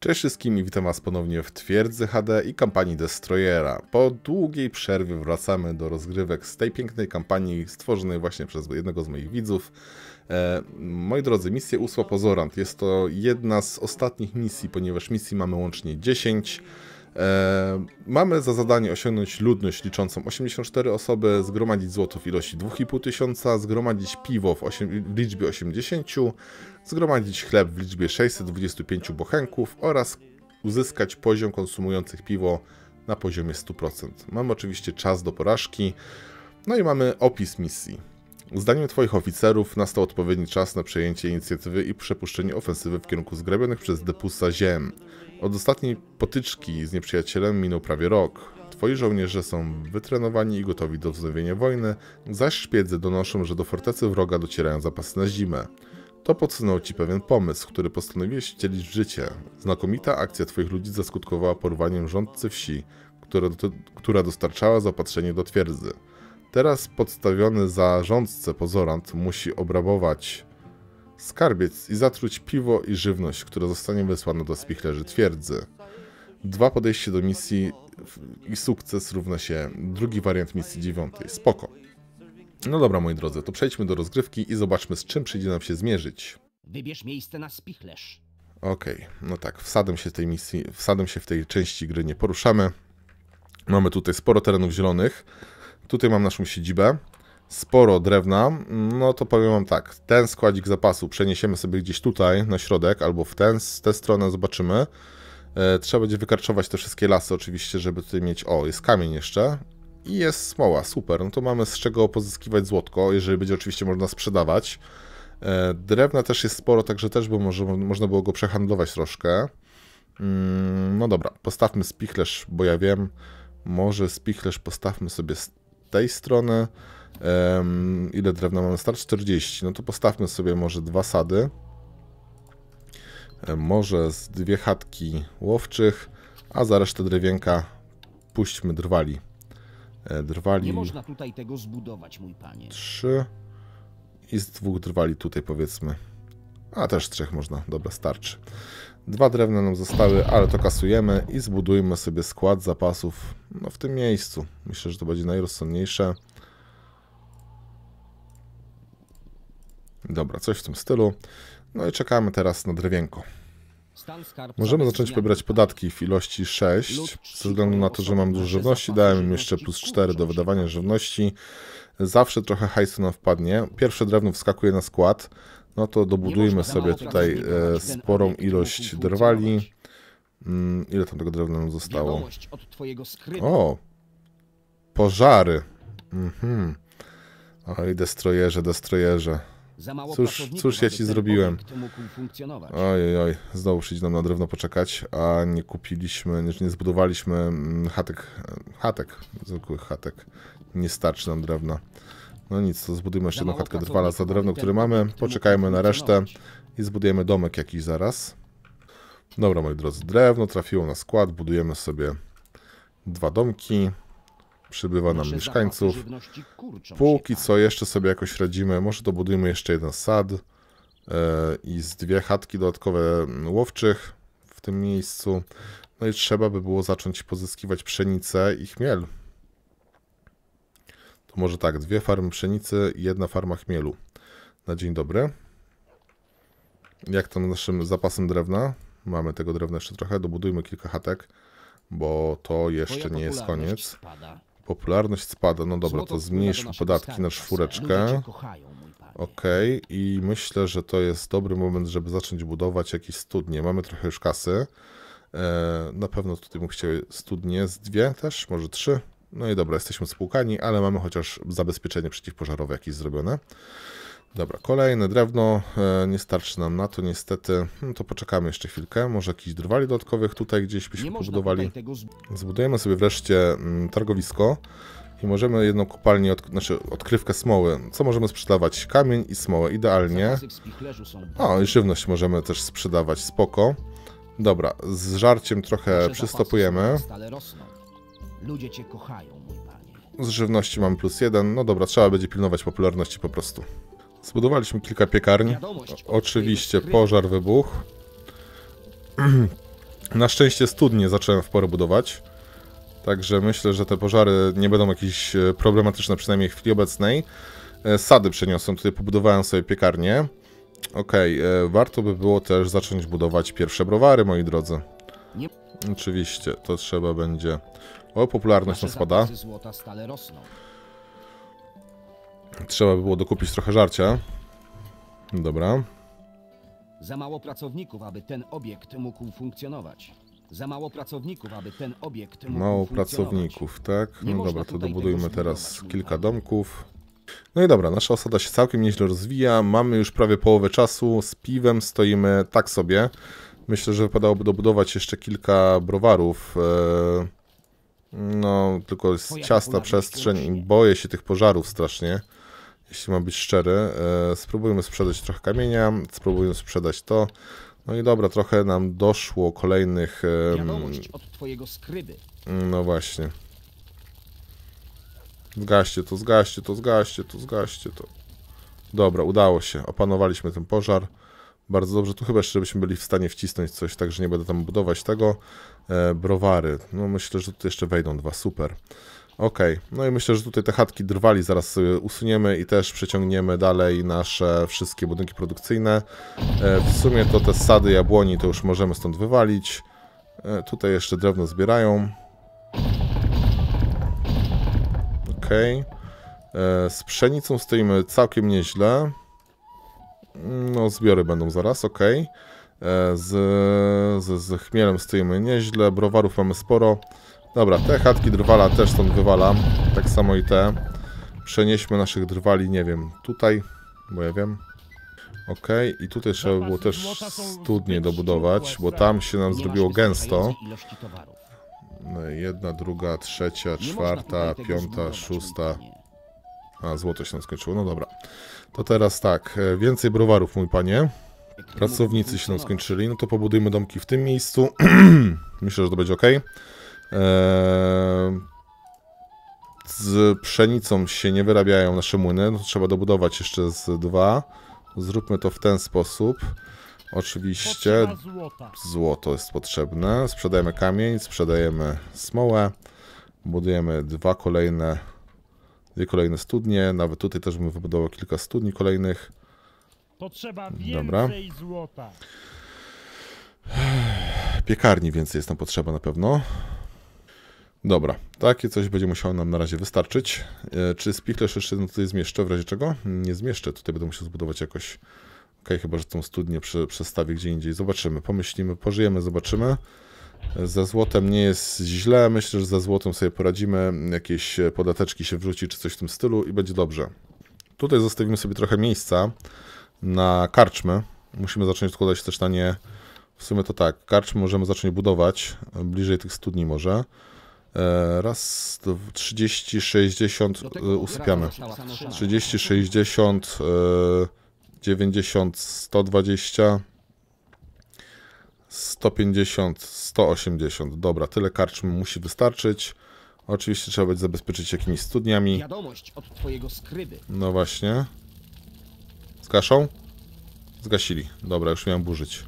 Cześć wszystkim i witam was ponownie w Twierdzy HD i kampanii Destroyera. Po długiej przerwie wracamy do rozgrywek z tej pięknej kampanii stworzonej właśnie przez jednego z moich widzów. Moi drodzy, misja Usła Pozorant jest to jedna z ostatnich misji, ponieważ misji mamy łącznie 10. Mamy za zadanie osiągnąć ludność liczącą 84 osoby, zgromadzić złoto w ilości 2500, zgromadzić piwo w liczbie 80, zgromadzić chleb w liczbie 625 bochenków oraz uzyskać poziom konsumujących piwo na poziomie 100%. Mamy oczywiście czas do porażki, no i mamy opis misji. Zdaniem Twoich oficerów nastał odpowiedni czas na przejęcie inicjatywy i przepuszczenie ofensywy w kierunku zgrabionych przez Depusa ziem. Od ostatniej potyczki z nieprzyjacielem minął prawie rok. Twoi żołnierze są wytrenowani i gotowi do wznowienia wojny, zaś szpiedzy donoszą, że do fortecy wroga docierają zapasy na zimę. To podsunął Ci pewien pomysł, który postanowiłeś wcielić w życie. Znakomita akcja Twoich ludzi zaskutkowała porwaniem rządcy wsi, która dostarczała zaopatrzenie do twierdzy. Teraz podstawiony za rządcę Pozorant musi obrabować skarbiec i zatruć piwo i żywność, która zostanie wysłana do spichlerzy twierdzy. 2 podejście do misji i sukces równa się drugi wariant misji 9. Spoko. No dobra, moi drodzy, to przejdźmy do rozgrywki i zobaczmy, z czym przyjdzie nam się zmierzyć. Wybierz miejsce na spichlerz. Okej, no tak, wsadem się w tej części gry nie poruszamy. Mamy tutaj sporo terenów zielonych. Tutaj mam naszą siedzibę. Sporo drewna. No to powiem wam tak, ten składzik zapasu przeniesiemy sobie gdzieś tutaj na środek, albo w tę stronę, zobaczymy. Trzeba będzie wykarczować te wszystkie lasy oczywiście, żeby tutaj mieć... O, jest kamień jeszcze. I jest smoła, super. No to mamy z czego pozyskiwać złotko, jeżeli będzie oczywiście można sprzedawać. Drewna też jest sporo, także też by można było go przehandlować troszkę. No dobra, postawmy spichlerz, bo ja wiem, może spichlerz postawmy sobie z tej strony. Ile drewna mamy? Start 40. No to postawmy sobie może 2 sady. Może z 2 chatki łowczych, a za resztę drewienka puśćmy drwali. Nie można tutaj tego zbudować, mój panie. 3 i z 2 drwali tutaj powiedzmy. A też 3 można, dobra, starczy. 2 drewna nam zostały, ale to kasujemy i zbudujmy sobie skład zapasów no, w tym miejscu. Myślę, że to będzie najrozsądniejsze. Dobra, coś w tym stylu. No i czekamy teraz na drewienko. Możemy zacząć pobierać podatki w ilości 6. Ze względu na to, że mam dużo żywności, dałem im jeszcze plus 4 do wydawania żywności. Zawsze trochę hajsu nam wpadnie. Pierwsze drewno wskakuje na skład. No to dobudujmy sobie tutaj sporą ilość drwali. Ile tam tego drewna nam zostało? O! Pożary! Oj, destrojerze. Cóż ja ci zrobiłem? Oj, znowu przyjdzie nam na drewno poczekać, a nie kupiliśmy, nie zbudowaliśmy chatek, zwykłych chatek. Nie starczy nam drewna. No nic, to zbudujmy jeszcze jedną chatkę drwala za drewno, które mamy, poczekajmy na resztę i zbudujemy domek jakiś zaraz. Dobra, moi drodzy, drewno trafiło na skład, budujemy sobie 2 domki. Przybywa nam mieszkańców. Póki co jeszcze sobie jakoś radzimy. Może dobudujmy jeszcze jeden sad i z 2 chatki dodatkowe łowczych w tym miejscu. No i trzeba by było zacząć pozyskiwać pszenicę i chmiel. To może tak, 2 farmy pszenicy i 1 farma chmielu. Na dzień dobry. Jak tam naszym zapasem drewna? Mamy tego drewna jeszcze trochę. Dobudujmy kilka chatek, bo to jeszcze nie jest koniec. Popularność spada, no dobra, to zmniejszmy podatki na 4. Okej, i myślę, że to jest dobry moment, żeby zacząć budować jakieś studnie. Mamy trochę już kasy. Na pewno tutaj bym chciał studnie z 2 też, może 3. No i dobra, jesteśmy spłukani, ale mamy chociaż zabezpieczenie przeciwpożarowe jakieś zrobione. Dobra, kolejne drewno, nie starczy nam na to niestety, no to poczekamy jeszcze chwilkę, może jakichś drwali dodatkowych tutaj gdzieś byśmy pobudowali. Zbudujemy sobie wreszcie targowisko i możemy jedną kopalnię, odkrywkę smoły, co możemy sprzedawać? Kamień i smołę, idealnie. O, i żywność możemy też sprzedawać, spoko. Dobra, z żarciem trochę przystopujemy. Ludzie cię kochają, mój panie. Z żywności mamy plus 1, no dobra, trzeba będzie pilnować popularności po prostu. Zbudowaliśmy kilka piekarni. Oczywiście pożar wybuchł. Na szczęście studnie zacząłem w porę budować. Także myślę, że te pożary nie będą jakieś problematyczne, przynajmniej w chwili obecnej. Sady przeniosłem, tutaj pobudowałem sobie piekarnię. Okej, warto by było też zacząć budować pierwsze browary, moi drodzy. Nie. Oczywiście, to trzeba będzie... O, popularność nam spada. Złota stale rosną. Trzeba by było dokupić trochę żarcia. Dobra. Za mało pracowników, aby ten obiekt mógł funkcjonować. Za mało pracowników, aby ten obiekt mógł Mało funkcjonować. pracowników, tak? Nie No można dobra, to tutaj dobudujmy tego teraz zbudować, kilka mój panie. domków. No i dobra, nasza osada się całkiem nieźle rozwija. Mamy już prawie połowę czasu. Z piwem stoimy tak sobie. Myślę, że wypadałoby dobudować jeszcze kilka browarów. No, tylko jest Twoja ciasna popularność przestrzeń i rośnie. boję się tych pożarów strasznie. Jeśli mam być szczery. Spróbujmy sprzedać trochę kamienia. Spróbujmy sprzedać to. No i dobra, trochę nam doszło kolejnych... Wiadomość od twojego skryby. No właśnie. Zgaście to, zgaście to, zgaście to, zgaście to. Dobra, udało się. Opanowaliśmy ten pożar. Bardzo dobrze. Tu chyba jeszcze byśmy byli w stanie wcisnąć coś, także nie będę tam budować tego. Browary. No myślę, że tu jeszcze wejdą dwa. Super. Okej. No i myślę, że tutaj te chatki drwali zaraz sobie usuniemy i też przeciągniemy dalej nasze wszystkie budynki produkcyjne. W sumie to te sady jabłoni to już możemy stąd wywalić. Tutaj jeszcze drewno zbierają. Okej. Z pszenicą stoimy całkiem nieźle. No, zbiory będą zaraz, okej. Z chmielem stoimy nieźle, browarów mamy sporo. Dobra, te chatki drwala też stąd wywalam. Tak samo i te. Przenieśmy naszych drwali, nie wiem, tutaj, bo ja wiem. Okej, i tutaj trzeba by było też studnie dobudować, bo tam się nam Nie zrobiło masz gęsto. wystarczającej ilości towarów. No, jedna, druga, trzecia, Nie można czwarta, tutaj tego piąta, zbudować, szósta. mój panie. A, złoto się nam skończyło, no dobra. To teraz tak, więcej browarów, mój panie. Pracownicy się nam skończyli, no to pobudujmy domki w tym miejscu. Myślę, że to będzie ok. Z pszenicą się nie wyrabiają nasze młyny, no to trzeba dobudować jeszcze z dwa. Zróbmy to w ten sposób. Oczywiście złoto jest potrzebne. Sprzedajemy kamień, sprzedajemy smołę. Budujemy dwie kolejne studnie. Nawet tutaj też bym wybudował kilka studni kolejnych. Potrzeba więcej Dobra. złota. Piekarni więcej jest nam potrzeba na pewno. Dobra, takie coś będzie musiało nam na razie wystarczyć. Czy spichlerz jeszcze tutaj zmieszczę w razie czego? Nie zmieszczę, tutaj będę musiał zbudować jakoś. Okej, chyba że tą studnię przestawię gdzie indziej. Zobaczymy, pomyślimy, pożyjemy, zobaczymy. Ze złotem nie jest źle, myślę, że ze złotem sobie poradzimy. Jakieś podateczki się wrzuci czy coś w tym stylu i będzie dobrze. Tutaj zostawimy sobie trochę miejsca na karczmy. Musimy zacząć odkładać też na nie. W sumie to tak, karczmy możemy zacząć budować, bliżej tych studni może. Raz, 30, 60 usypiamy. 30, 60, 90, 120, 150, 180. Dobra, tyle karczmy musi wystarczyć. Oczywiście trzeba będzie zabezpieczyć jakimiś studniami. Wiadomość od twojego skryby. No właśnie. Zgaszą? Zgasili. Dobra, już miałem burzyć.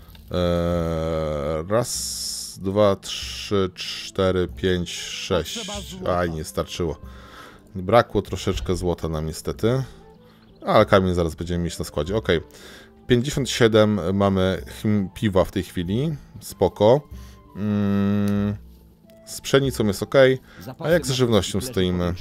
Raz, dwa, trzy, cztery, pięć, sześć. Aj, nie starczyło. Brakło troszeczkę złota nam niestety. Ale kamień zaraz będziemy mieć na składzie. Ok. 57 mamy piwa w tej chwili. Spoko. Z pszenicą jest ok. A jak z żywnością stoimy?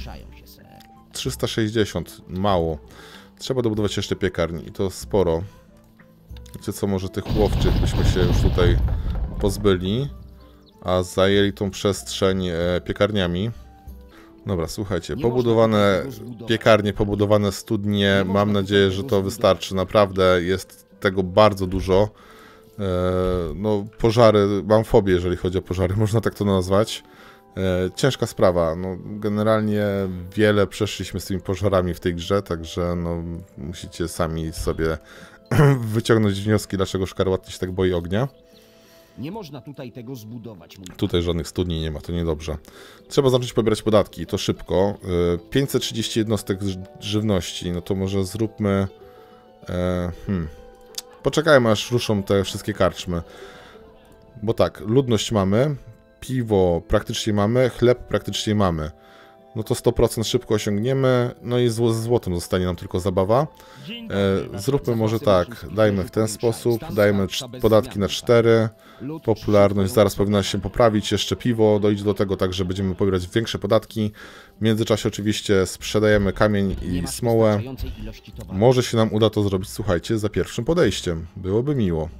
360. Mało. Trzeba dobudować jeszcze piekarni i to sporo. Wiecie co, może tych łowczych byśmy się już tutaj pozbyli, a zajęli tą przestrzeń piekarniami. Dobra, słuchajcie, pobudowane piekarnie, pobudowane studnie, mam nadzieję, że to wystarczy. Naprawdę jest tego bardzo dużo. No, pożary, mam fobię, jeżeli chodzi o pożary, można tak to nazwać. Ciężka sprawa. No, generalnie wiele przeszliśmy z tymi pożarami w tej grze, także no, musicie sami sobie wyciągnąć wnioski, dlaczego szkarłatny się tak boi ognia. Nie można tutaj tego zbudować. Tutaj żadnych studni nie ma, to niedobrze. Trzeba zacząć pobierać podatki, to szybko. 530 jednostek żywności, no to może zróbmy... Poczekajmy, aż ruszą te wszystkie karczmy. Bo tak, ludność mamy, piwo praktycznie mamy, chleb praktycznie mamy. No to 100% szybko osiągniemy, no i z złotem zostanie nam tylko zabawa. Dzień dobry. Zróbmy może tak, dajmy w ten sposób, dajmy podatki na 4, popularność zaraz powinna się poprawić, jeszcze piwo dojdzie do tego, tak że będziemy pobierać większe podatki. W międzyczasie oczywiście sprzedajemy kamień i smołę. Może się nam uda to zrobić, słuchajcie, za pierwszym podejściem, byłoby miło.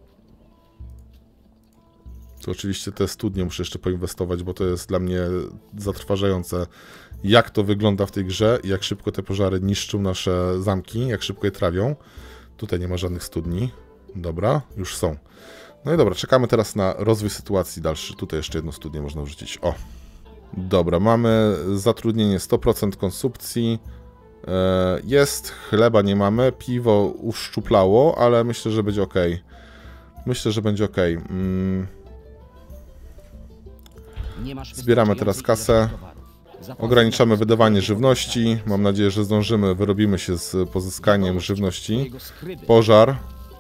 Tu oczywiście te studnie muszę jeszcze poinwestować, bo to jest dla mnie zatrważające, jak to wygląda w tej grze, jak szybko te pożary niszczą nasze zamki, jak szybko je trawią. Tutaj nie ma żadnych studni. Dobra, już są. No i dobra, czekamy teraz na rozwój sytuacji dalszy. Tutaj jeszcze jedno studnię można wrzucić. O! Dobra, mamy zatrudnienie 100% konsumpcji. Jest, chleba nie mamy, piwo uszczuplało, ale myślę, że będzie ok. Myślę, że będzie ok. Zbieramy teraz kasę. Ograniczamy wydawanie żywności. Mam nadzieję, że zdążymy. Wyrobimy się z pozyskaniem żywności. Pożar.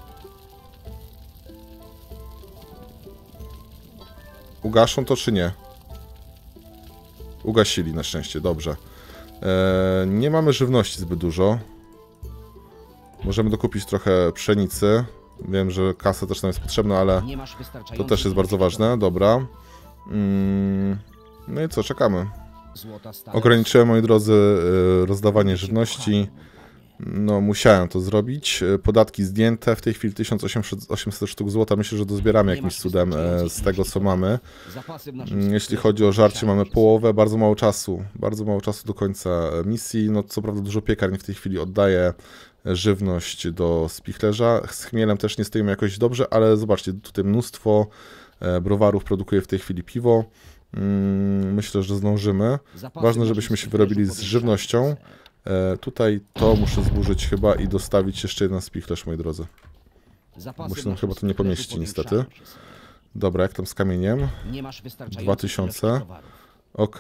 Ugaszą to czy nie? Ugasili na szczęście, dobrze. Nie mamy żywności zbyt dużo. Możemy dokupić trochę pszenicy. Wiem, że kasa też nam jest potrzebna, ale to też jest bardzo ważne. Dobra. No i co, czekamy. Ograniczyłem, moi drodzy, rozdawanie żywności. No, musiałem to zrobić. Podatki zdjęte. W tej chwili 1800 sztuk złota. Myślę, że dozbieramy jakimś cudem z tego, co mamy. Jeśli chodzi o żarcie, mamy połowę. Bardzo mało czasu. Bardzo mało czasu do końca misji. No, co prawda dużo piekarni w tej chwili oddaje żywność do spichlerza. Z chmielem też nie stoimy jakoś dobrze, ale zobaczcie, tutaj mnóstwo browarów produkuje w tej chwili piwo. Myślę, że zdążymy. Ważne, żebyśmy się wyrobili z żywnością. Tutaj to muszę zburzyć chyba i dostawić jeszcze jeden spichlerz, moi drodzy. Bo się nam chyba to nie pomieści, niestety. Dobra, jak tam z kamieniem? 2000. Ok.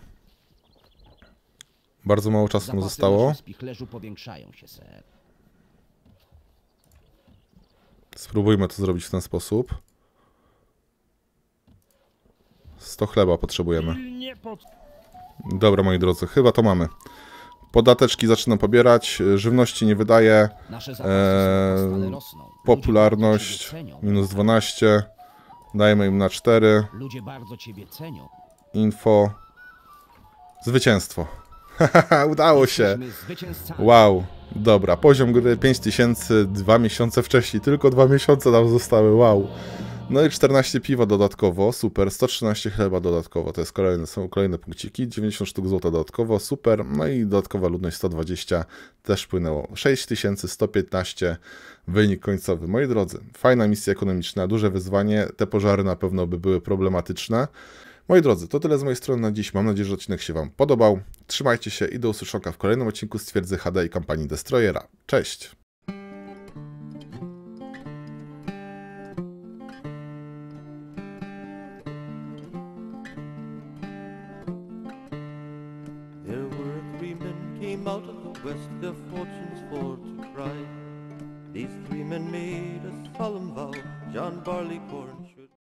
Bardzo mało czasu mu zostało. Spróbujmy to zrobić w ten sposób. 100 chleba potrzebujemy. Dobra, moi drodzy, chyba to mamy. Podateczki zaczynam pobierać, żywności nie wydaję. Popularność minus 12. Dajemy im na 4. Info. Zwycięstwo. Udało się. Wow. Dobra, poziom gry 5000, 2 miesiące wcześniej. Tylko 2 miesiące nam zostały, wow. No i 14 piwa dodatkowo, super, 113 chleba dodatkowo, to jest są kolejne punkciki, 90 sztuk złota dodatkowo, super, no i dodatkowa ludność 120 też wpłynęło, 6115 wynik końcowy. Moi drodzy, fajna misja ekonomiczna, duże wyzwanie, te pożary na pewno by były problematyczne. Moi drodzy, to tyle z mojej strony na dziś, mam nadzieję, że odcinek się Wam podobał, trzymajcie się i do usłyszonka w kolejnym odcinku z Twierdzy HD i kampanii Destroyera. Cześć! Out of the west, their fortunes for to try. These 3 men made a solemn vow, John Barleycorn,